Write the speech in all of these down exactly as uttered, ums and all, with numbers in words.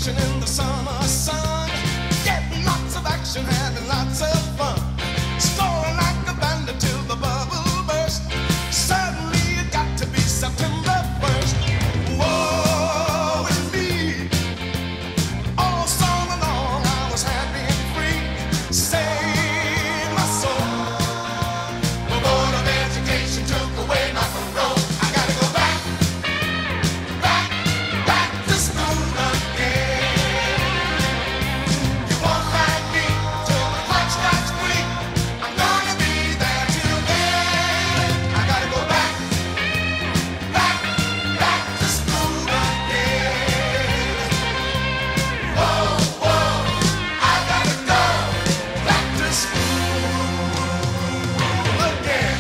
vacation in the summer sun, getting lots of action, having lots of fun, scoring like a bandit till the bubble burst. Suddenly it got to be September first. Whoa, it's me. All summer long I was happy and free. Saved my soul. The board of education took away my parole. I gotta go back, back, back to school again. You won't find me till the clock strikes three. I'm gonna be there till then. I gotta go back, back, back to school again. Whoa, whoa, I gotta go back to school again.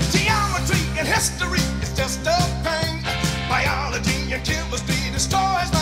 Geometry and history is just a pain. Biology and chemistry destroys